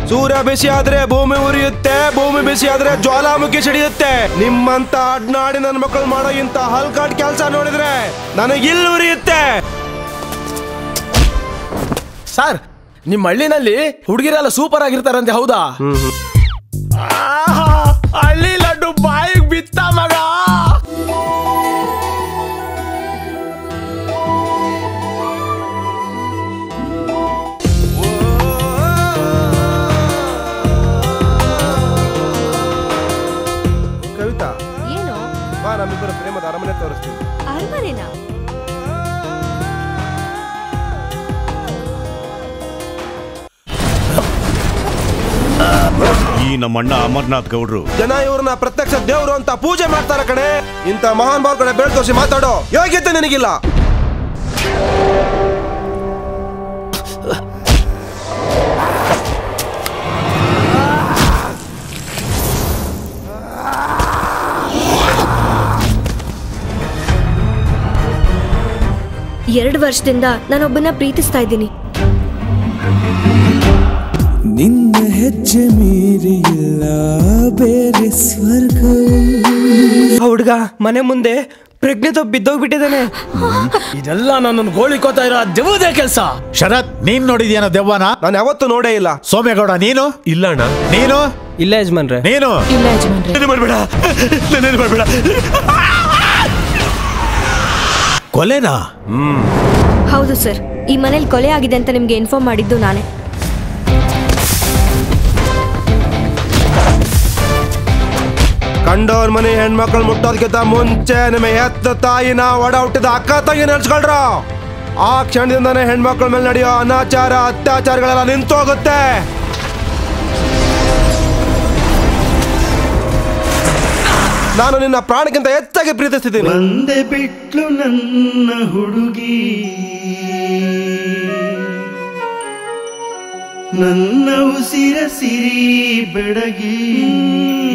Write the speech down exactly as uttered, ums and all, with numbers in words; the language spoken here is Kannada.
ಸೂರ್ಯ ಬಿಸಿ ಆದ್ರೆ ಭೂಮಿ ಉರಿಯುತ್ತೆ, ಭೂಮಿ ಬಿಸಿ ಆದ್ರೆ ಜ್ವಾಲಾಮುಖಿ ಸಿಡಿಯುತ್ತೆ. ನಿಮ್ಮಂತ ಅಡ್ನಾಡಿ ನನ್ನ ಮಕ್ಕಳು ಮಾಡೋ ಇಂತ ಹಲ್ಕಾಟ್ ಕೆಲಸ ನೋಡಿದ್ರೆ ನನಗಿಲ್ ಉರಿಯುತ್ತೆ. ಸರ್, ನಿಮ್ಮ ಹಳ್ಳಿನಲ್ಲಿ ಹುಡುಗಿರೆಲ್ಲ ಸೂಪರ್ ಆಗಿರ್ತಾರಂತೆ, ಹೌದಾ? ಹಳ್ಳಿ ಲಡ್ಡು ಬಾಯಿಗೆ ಬಿತ್ತ ಮಗ. ಕವಿತಾ, ಏನು? ಬಾ, ನಮ್ಮಿಬ್ಬರ ಪ್ರೇಮದ ಅರಮನೆ ತೋರಿಸ್ತೀನಿ. ಅರಮನೆನಾ? ಈ ನಮ್ಮಣ್ಣ ಅಮರ್ನಾಥ್ ಗೌಡ್ರು ಜನ ಇವ್ರನ್ನ ಪ್ರತ್ಯಕ್ಷ ದೇವ್ರು ಅಂತ ಪೂಜೆ ಮಾಡ್ತಾರ ಕಣೆ. ಇಂತ ಮಹಾನ್ ಭಾವ ಕಡೆ ಬೆಳ್ ತೋರಿಸಿ ಮಾತಾಡೋ ಯೋಗ್ಯತೆ ನಿನಗಿಲ್ಲ. ಎರಡು ವರ್ಷದಿಂದ ನಾನೊಬ್ಬನ ಪ್ರೀತಿಸ್ತಾ ಇದ್ದೀನಿ. ನಿನ್ನ ಹೆಜ್ಜೆ ಮೀರಿಲ್ಲ ಬೇರೆ ಸ್ವರ್ಗ. ಹುಡುಗ ಮನೆ ಮುಂದೆ ಪ್ರಜ್ಞೆ ಬಿದ್ದೋಗ್ಬಿಟ್ಟಿದ್ದಾನೆ. ಇದೆಲ್ಲ ನನ್ನನ್ನು ಗೋಳಿಕೋತಾ ಇರೋ ದೆವ್ವದೇ ಕೆಲಸ. ಶರತ್, ನೀನ್ ನೋಡಿದ್ಯಾನ ದೆವ್ವನ? ನಾನು ಯಾವತ್ತೂ ನೋಡೇ ಇಲ್ಲ. ಸೋಮೇಗೌಡ, ನೀನು? ಇಲ್ಲ ಅಣ್ಣ. ನೀನು? ಇಲ್ಲ ಯಜಮಾನ್ರೆ. ನೀನು? ಇಲ್ಲ ಯಜಮಾನ್ರೆ. ಮಾಡ್ಬೇಡ, ಮಾಡ್ಬೇಡ. ಕೊಲೆನಾ? ಹೌದು ಸರ್, ಈ ಮನೇಲಿ ಕೊಲೆ ಆಗಿದೆ ಅಂತ ನಿಮ್ಗೆ ಇನ್ಫಾರ್ಮ್ ಮಾಡಿದ್ದು ನಾನೇ. ಕಂಡೋರ್ ಮನೆ ಹೆಣ್ಮಕ್ಳು ಮುಟ್ಟೋದಕ್ಕಿಂತ ಮುಂಚೆ ನಿಮ್ಮ ಎತ್ತ ತಾಯಿನ ಒಡ ಹುಟ್ಟಿದ ಅಕ್ಕ ತಂಗಿ ನೆನ್ಸ್ಕೊಳ್ರ. ಆ ಕ್ಷಣದಿಂದಾನೇ ಹೆಣ್ಮಕ್ಳ ಮೇಲೆ ನಡೆಯೋ ಅನಾಚಾರ ಅತ್ಯಾಚಾರಗಳೆಲ್ಲ ನಿಂತೋಗುತ್ತೆ. ನಾನು ನಿನ್ನ ಪ್ರಾಣಕ್ಕಿಂತ ಹೆಚ್ಚಾಗಿ ಪ್ರೀತಿಸ್ತಿದ್ದೀನಿ. ಒಂದೇ ಬಿಟ್ಲು ನನ್ನ ಹುಡುಗಿ, ನನ್ನ ಉಸಿರ ಸಿರಿ ಬೆಡಗಿ.